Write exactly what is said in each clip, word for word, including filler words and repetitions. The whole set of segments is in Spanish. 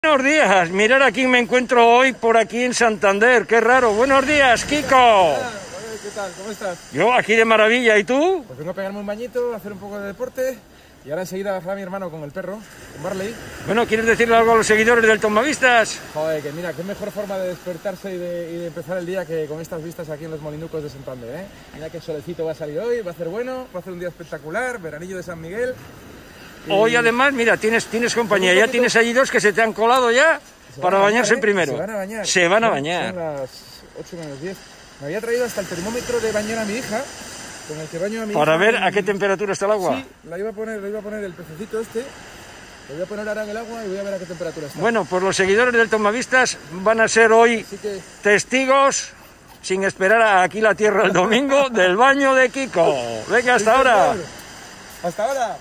Buenos días, mirad a quién me encuentro hoy por aquí en Santander, qué raro. Buenos días, Kiko. Hola, ¿qué tal? ¿Cómo estás? Yo aquí de maravilla, ¿y tú? Pues vengo a pegarme un bañito, a hacer un poco de deporte y ahora enseguida va mi hermano con el perro, con Marley. Bueno, ¿quieres decirle algo a los seguidores del Tomavistas? Joder, que mira, qué mejor forma de despertarse y de, y de empezar el día que con estas vistas aquí en los Molinucos de Santander, ¿eh? Mira qué solecito va a salir hoy, va a ser bueno, va a ser un día espectacular, veranillo de San Miguel. Y... Hoy además, mira, tienes, tienes compañía, ya tienes allí dos que se te han colado ya para bañar, bañarse ¿eh? primero. Se van a bañar. Se van a Son- bañar. Son las ocho menos diez. Me había traído hasta el termómetro de bañar a mi hija, con el que baño a mi Para hija. ver en- a qué temperatura está el agua. Sí, la iba a poner, lo iba a poner el pececito este, lo voy a poner ahora en el agua y voy a ver a qué temperatura está. Bueno, pues los seguidores del Tomavistas van a ser hoy Así que, testigos, sin esperar a aquí la tierra el domingo, del baño de Kiko. Venga, hasta sí, ahora. señor. Hasta ahora.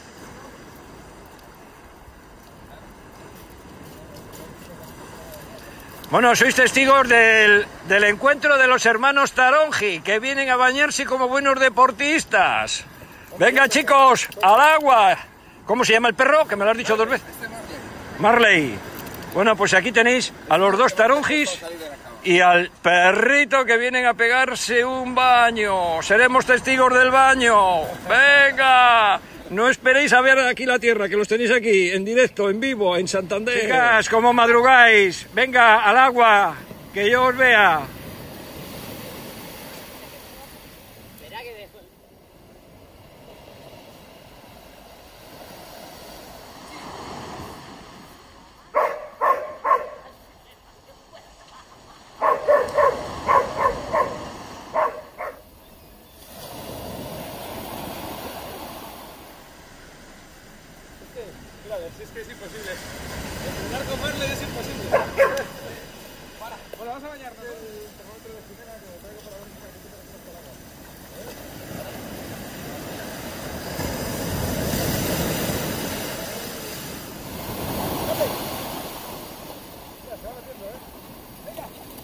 Bueno, sois testigos del, del encuentro de los hermanos Taronji, que vienen a bañarse como buenos deportistas. Venga, chicos, al agua. ¿Cómo se llama el perro? Que me lo has dicho dos veces. Marley. Bueno, pues aquí tenéis a los dos Taronjis y al perrito que vienen a pegarse un baño. Seremos testigos del baño. Venga. No esperéis a ver aquí la tierra, que los tenéis aquí, en directo, en vivo, en Santander. Chicas, como madrugáis. Venga, al agua, que yo os vea. Mira, si es que es imposible. Entrenar con Marley es imposible. Para. Bueno, vamos a bañarnos. El termómetro de Jimena que me traigo para ver si está el agua. Mira, se va metiendo, ¿eh? Venga.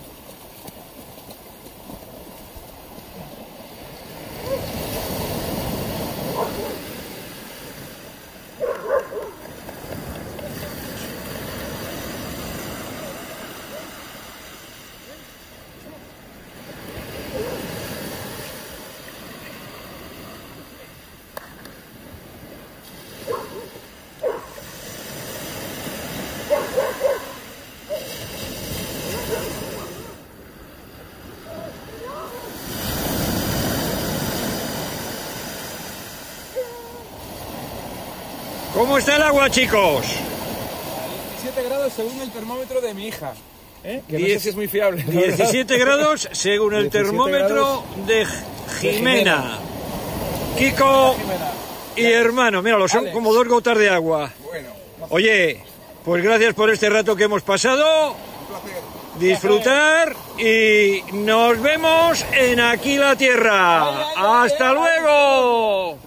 ¿Cómo está el agua, chicos? diecisiete grados según el termómetro de mi hija. ¿Eh? Que no Diez- sé si es muy fiable. la verdad. diecisiete grados según el diecisiete termómetro de Jimena. Kiko Jimena. y hermano, míralo, son Alex. como dos gotas de agua. Bueno, Oye, pues gracias por este rato que hemos pasado. un placer. Disfrutar y nos vemos en Aquí la Tierra. Ay, ay, ay, ¡Hasta ay. luego!